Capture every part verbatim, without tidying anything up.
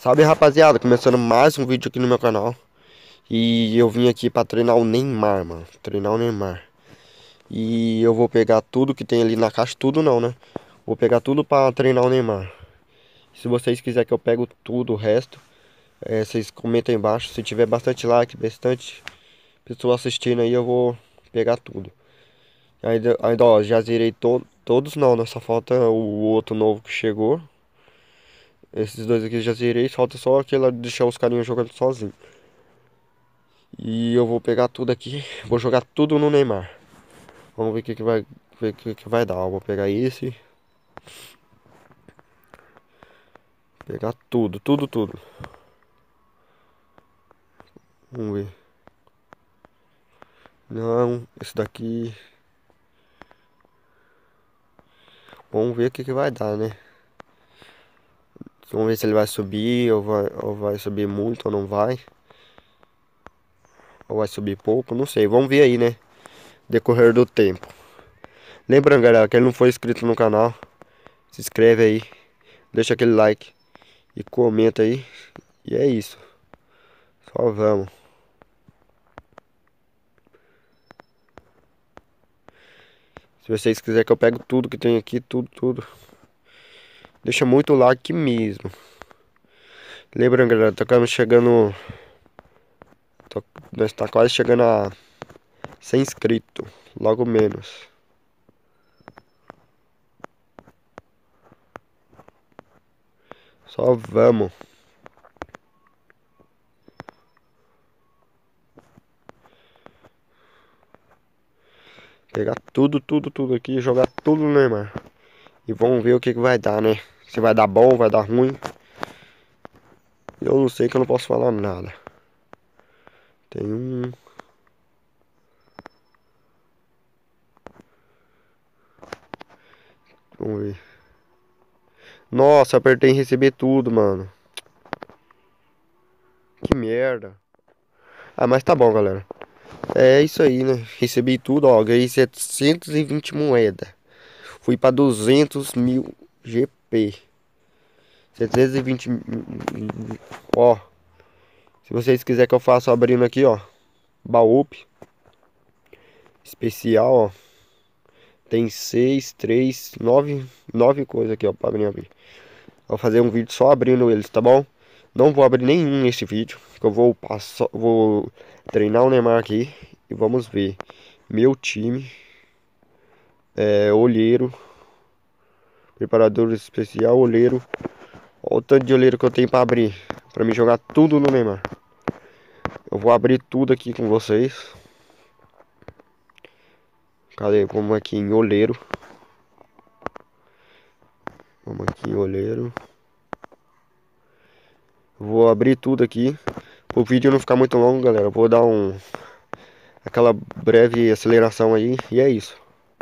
Salve, rapaziada, começando mais um vídeo aqui no meu canal. E eu vim aqui pra treinar o Neymar, mano. Treinar o Neymar. E eu vou pegar tudo que tem ali na caixa. Tudo não, né? Vou pegar tudo pra treinar o Neymar. Se vocês quiserem que eu pego tudo, o resto, é, vocês comentem aí embaixo. Se tiver bastante like, bastante pessoas assistindo aí, eu vou pegar tudo. Ainda, ainda ó, já zerei to todos não, né? Só falta o outro novo que chegou. Esses dois aqui eu já zerei, falta só aquele lá de deixar os carinhos jogando sozinho. E eu vou pegar tudo aqui, vou jogar tudo no Neymar. Vamos ver o que que vai, ver o que que vai dar. Eu vou pegar esse. Pegar tudo, tudo, tudo. Vamos ver. Não, esse daqui. Vamos ver o que que vai dar, né? Vamos ver se ele vai subir ou vai, ou vai subir muito ou não vai. Ou vai subir pouco, não sei. Vamos ver aí, né? Decorrer do tempo. Lembrando, galera, quem não for inscrito no canal, se inscreve aí, deixa aquele like e comenta aí. E é isso. Só vamos. Se vocês quiserem que eu pegue tudo que tem aqui, tudo, tudo, deixa muito like mesmo. Lembrando, galera, estamos chegando. Tô, nós tá quase chegando a cem inscritos, logo menos. Só vamos. Pegar tudo, tudo, tudo aqui e jogar tudo no Neymar. E vamos ver o que que vai dar, né? Se vai dar bom, vai dar ruim. Eu não sei, que eu não posso falar nada. Tem um... Vamos ver. Nossa, apertei em receber tudo, mano. Que merda. Ah, mas tá bom, galera. É isso aí, né? Recebi tudo, ó. Ganhei setecentos e vinte moedas. Fui pra duzentos mil G P. setecentos e vinte. Ó. Se vocês quiserem que eu faça abrindo aqui, ó. Baú. Especial, ó. Tem seis, três, nove, nove coisas aqui, ó, pra abrir aqui. Vou fazer um vídeo só abrindo eles, tá bom? Não vou abrir nenhum nesse vídeo, que eu vou passar, vou treinar o Neymar aqui e vamos ver. Meu time, é, olheiro, preparador especial, olheiro. Olha o tanto de olheiro que eu tenho pra abrir, pra me jogar tudo no Neymar. Eu vou abrir tudo aqui com vocês. Cadê? Vamos aqui em olheiro. Vamos aqui em olheiro. Vou abrir tudo aqui. O vídeo não ficar muito longo, galera. Eu vou dar um... aquela breve aceleração aí. E é isso.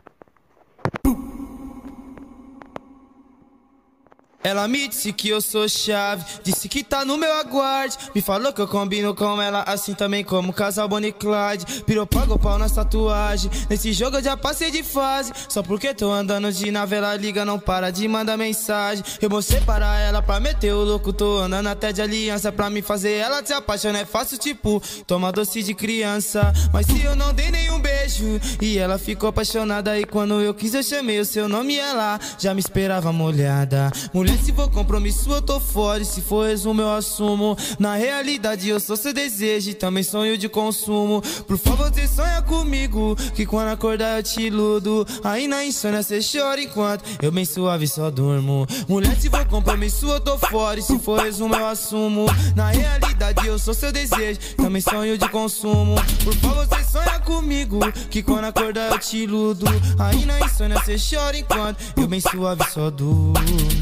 Ela me disse que eu sou chave, disse que tá no meu aguarde. Me falou que eu combino com ela, assim também como casal Bonnie e Clyde. Pirou, pagou pau nas tatuagens, nesse jogo eu já passei de fase. Só porque tô andando de nave, ela liga, não para de mandar mensagem. Eu mostrei para ela pra meter o louco, tô andando até de aliança. Pra me fazer ela se apaixonar é fácil, tipo, toma doce de criança. Mas se eu não dei nenhum beijo, e ela ficou apaixonada. E quando eu quis eu chamei o seu nome e ela já me esperava molhada. Mulher, se for compromisso eu tô fora, e se for resumo eu assumo. Na realidade eu sou seu desejo e também sonho de consumo. Por favor, você sonha comigo, que quando acordar eu te iludo. Aí na insônia você chora enquanto eu bem suave só durmo. Mulher, se for compromisso eu tô fora, e se for resumo eu assumo. Na realidade eu sou seu desejo, também sonho de consumo. Por favor, você sonha comigo, que quando acordar eu te iludo. Aí na insônia você chora enquanto eu bem suave só durmo.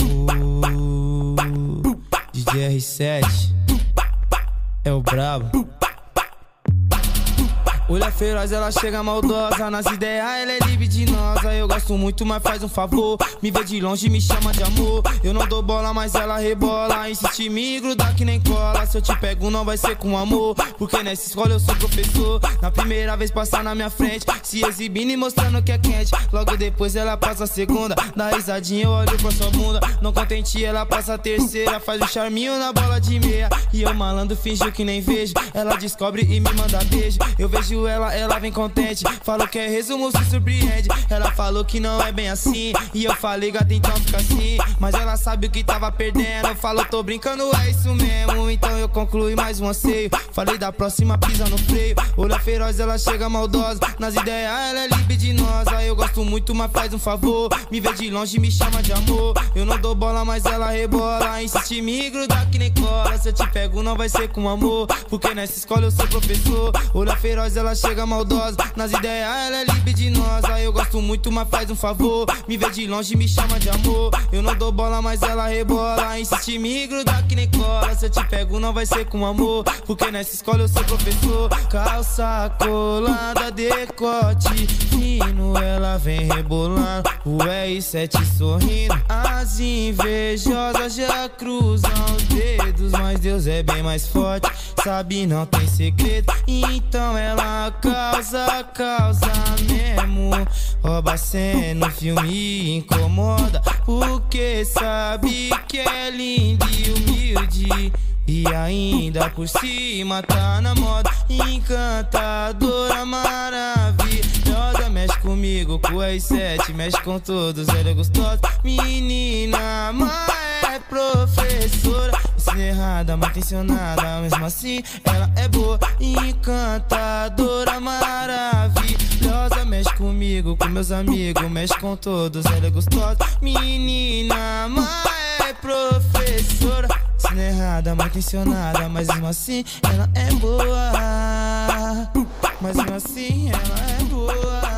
D J R sete é o brabo. Olha feroz, ela chega maldosa. Nas ideias ela é libidinosa. Eu gosto muito, mas faz um favor. Me vê de longe e me chama de amor. Eu não dou bola, mas ela rebola. Insiste em me grudar que nem cola. Se eu te pego não vai ser com amor, porque nessa escola eu sou professor. Na primeira vez passar na minha frente, se exibindo e mostrando que é quente. Logo depois ela passa a segunda, dá risadinha, eu olho pra sua bunda. Não contente, ela passa a terceira, faz o charminho na bola de meia. E eu malandro finjo que nem vejo. Ela descobre e me manda beijo. Eu vejo ela, ela vem contente. Falou que é resumo, se surpreende. Ela falou que não é bem assim, e eu falei, gata, então fica assim. Mas ela sabe o que tava perdendo. Falou, tô brincando, é isso mesmo. Então eu concluí mais um anseio. Falei da próxima, pisa no freio. Olha feroz, ela chega maldosa. Nas ideias ela é libidinosa. Eu gosto muito, mas faz um favor. Me vê de longe e me chama de amor. Eu não dou bola, mas ela rebola. Insiste em me grudar que nem cola. Se eu te pego não vai ser com amor, porque nessa escola eu sou professor. Olha feroz, ela chega maldosa. Nas ideias ela é libidinosa. Eu gosto muito, mas faz um favor. Me vê de longe e me chama de amor. Eu não dou bola, mas ela rebola. Insiste em me grudar que nem cola. Se eu te pego não vai ser com amor, porque nessa escola eu sou professor. Calça colada, decote fino, ela vem rebolando. O R sete sorrindo. As invejosas já cruzam os dedos, mas Deus é bem mais forte, sabe, não tem segredo. Então ela causa, causa mesmo. Rouba cena no filme, incomoda, porque sabe que é linda e humilde. E ainda por cima tá na moda. Encantadora, maravilhosa. Mexe comigo com o R sete, mexe com todos, ela é gostosa. Menina, mas é professora. Ensina errada, mal intencionada, mesmo assim ela é boa. Encantadora, maravilhosa. Mexe comigo, com meus amigos, mexe com todos, ela é gostosa. Menina, mas é professora. Ensina errada, mal intencionada, mas mesmo assim ela é boa. Mas mesmo assim ela é boa.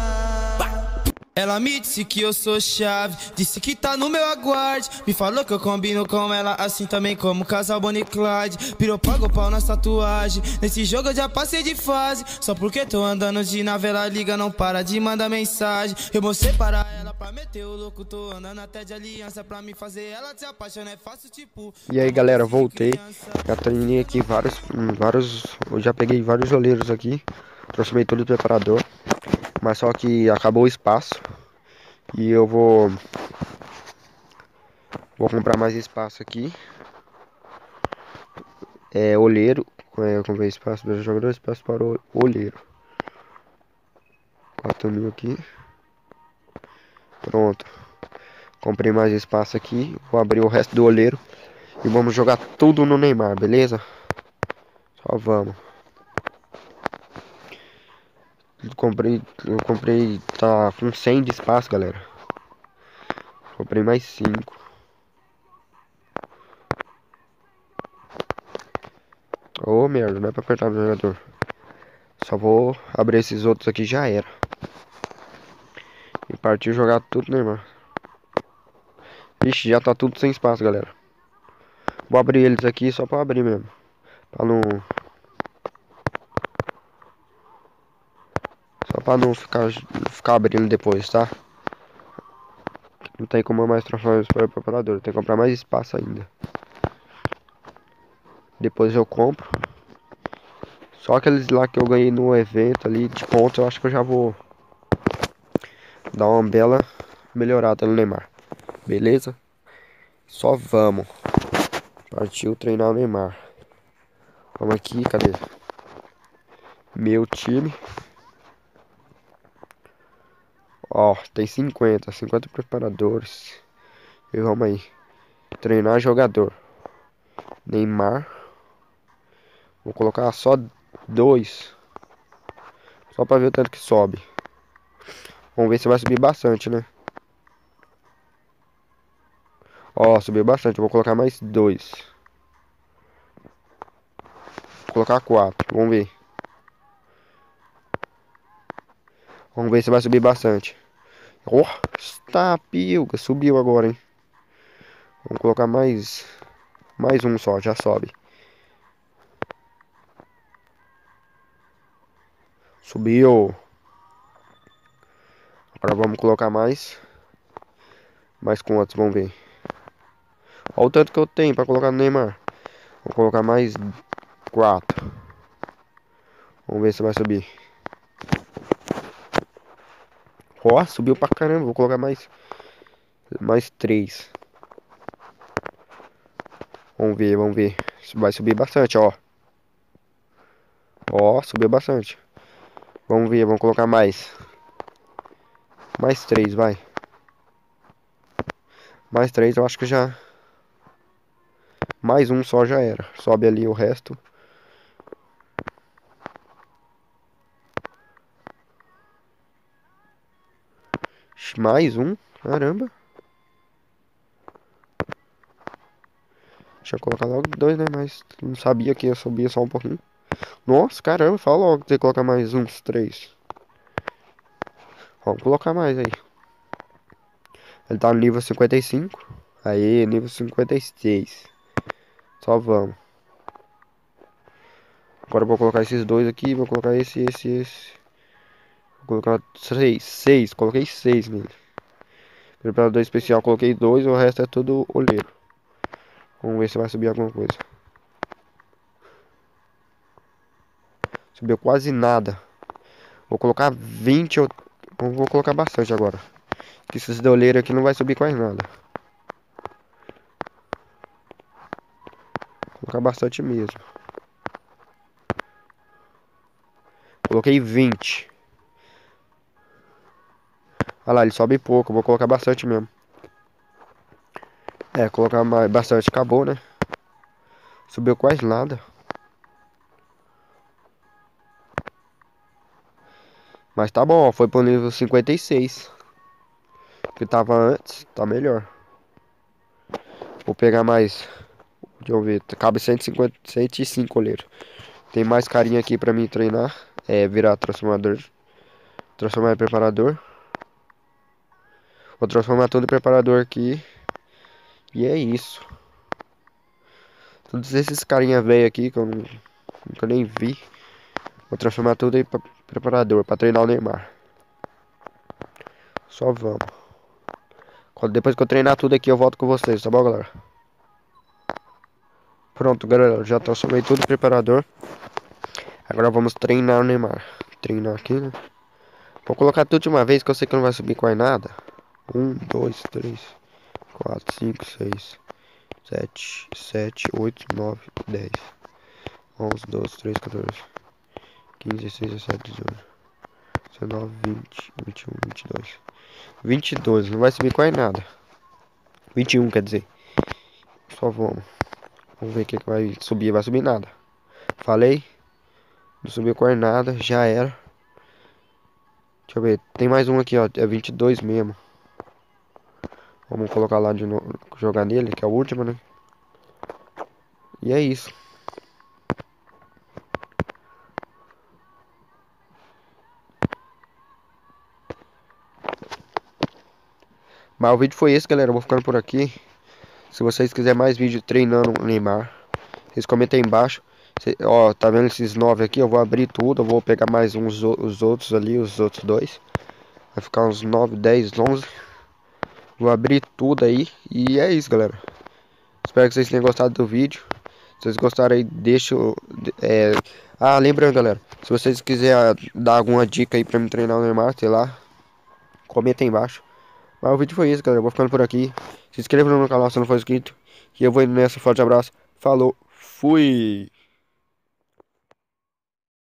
Ela me disse que eu sou chave, disse que tá no meu aguarde. Me falou que eu combino com ela, assim também como o casal Bonnie e Clyde. Pirou, pagou pau nas tatuagens. Nesse jogo eu já passei de fase. Só porque tô andando de nave, ela liga, não para de mandar mensagem. Eu mostrei para ela pra meter o louco. Tô andando até de aliança pra me fazer ela se apaixonar, é fácil tipo. E aí galera, voltei. Já treinei aqui vários, vários. Eu já peguei vários oleiros aqui. Transformei tudo no preparador. Mas só que acabou o espaço. E eu vou Vou comprar mais espaço aqui. É olheiro. É, eu comprei espaço para o jogador, espaço para o olheiro. quatro mil aqui. Pronto. Comprei mais espaço aqui. Vou abrir o resto do olheiro. E vamos jogar tudo no Neymar, beleza? Só vamos. Comprei, eu comprei, tá com cem de espaço, galera. Comprei mais cinco. Ô, oh, merda, não é pra apertar no jogador. Só vou abrir esses outros aqui, já era. E partiu jogar tudo, né, mano? Vixe, já tá tudo sem espaço, galera. Vou abrir eles aqui só pra abrir mesmo. Pra não... Só pra não ficar, ficar abrindo depois, tá? Não tem como eu mais transformar isso para o preparador. Tem que comprar mais espaço ainda. Depois eu compro. Só aqueles lá que eu ganhei no evento ali de pontos, eu acho que eu já vou dar uma bela melhorada no Neymar. Beleza? Só vamos. Partiu treinar o Neymar. Vamos aqui, cadê? Meu time. Ó, tem cinquenta, cinquenta preparadores. E vamos aí. Treinar jogador. Neymar. Vou colocar só dois. Só pra ver o tanto que sobe. Vamos ver se vai subir bastante, né? Ó, subiu bastante. Vou colocar mais dois. Vou colocar quatro. Vamos ver. Vamos ver se vai subir bastante. Oh, está pilga. Subiu agora, hein? Vamos colocar mais... Mais um só, já sobe. Subiu. Agora vamos colocar mais. Mais quantos? Vamos ver. Olha o tanto que eu tenho pra colocar no Neymar. Vou colocar mais quatro. Vamos ver se vai subir. Ó, subiu pra caramba. Vou colocar mais. Mais três. Vamos ver, vamos ver. Vai subir bastante, ó. Ó, subiu bastante. Vamos ver, vamos colocar mais. Mais três, vai. Mais três, eu acho que já. Mais um só já era. Sobe ali o resto. Mais um? Caramba. Deixa eu colocar logo dois, né? Mas não sabia que ia subir só um pouquinho. Nossa, caramba. Fala logo que tem que colocar mais uns três. Vamos colocar mais aí. Ele tá no nível cinquenta e cinco. Aí, nível cinquenta e seis. Só vamos. Agora eu vou colocar esses dois aqui. Vou colocar esse, esse, esse. Vou colocar seis. Seis. Coloquei seis nele. Preparador especial, coloquei dois. O resto é tudo olheiro. Vamos ver se vai subir alguma coisa. Subiu quase nada. Vou colocar vinte. Eu vou colocar bastante agora. Que esses de olheiro aqui não vai subir quase nada. Vou colocar bastante mesmo. Coloquei vinte. Olha lá, ele sobe pouco. Vou colocar bastante mesmo. É, colocar mais, bastante. Acabou, né? Subiu quase nada. Mas tá bom, ó, foi pro nível cinquenta e seis. Que tava antes, tá melhor. Vou pegar mais. Deixa eu ver, cabe cento e cinquenta, cento e cinco olheiro. Tem mais carinha aqui pra mim treinar. É, virar transformador. Transformar em preparador. Vou transformar tudo em preparador aqui. E é isso. Todos esses carinha velho aqui que eu não, nunca nem vi. Vou transformar tudo em preparador pra treinar o Neymar. Só vamos. Quando, depois que eu treinar tudo aqui eu volto com vocês, tá bom, galera? Pronto, galera, já transformei tudo em preparador. Agora vamos treinar o Neymar. Treinar aqui, né? Vou colocar tudo de uma vez que eu sei que não vai subir quase nada. Um, dois, três, quatro, cinco, seis, sete, sete, oito, nove, dez, onze, doze, treze, quatorze, quinze, dezesseis, dezessete, dezoito, dezenove, vinte, vinte e um, vinte e dois. vinte e dois, não vai subir quase nada. vinte e um, quer dizer. Só vamos. Vamos ver o que, que vai subir. Vai subir nada. Falei. Não subiu quase nada. Já era. Deixa eu ver. Tem mais um aqui, ó. É vinte e dois mesmo. Vamos colocar lá de novo. Jogar nele, que é o último, né? E é isso. Mas o vídeo foi esse, galera. Eu vou ficando por aqui. Se vocês quiserem mais vídeo treinando o Neymar, vocês comentem aí embaixo. Cê, ó, tá vendo esses nove aqui? Eu vou abrir tudo. Eu vou pegar mais uns os outros ali, os outros dois. Vai ficar uns nove, dez, onze. Vou abrir tudo aí. E é isso, galera. Espero que vocês tenham gostado do vídeo. Se vocês gostaram aí, deixa... É... Ah, lembrando, galera. Se vocês quiserem dar alguma dica aí pra me treinar o Neymar, sei lá, comenta aí embaixo. Mas o vídeo foi isso, galera. Eu vou ficando por aqui. Se inscreva no meu canal se não for inscrito. E eu vou indo nessa. Forte abraço. Falou. Fui.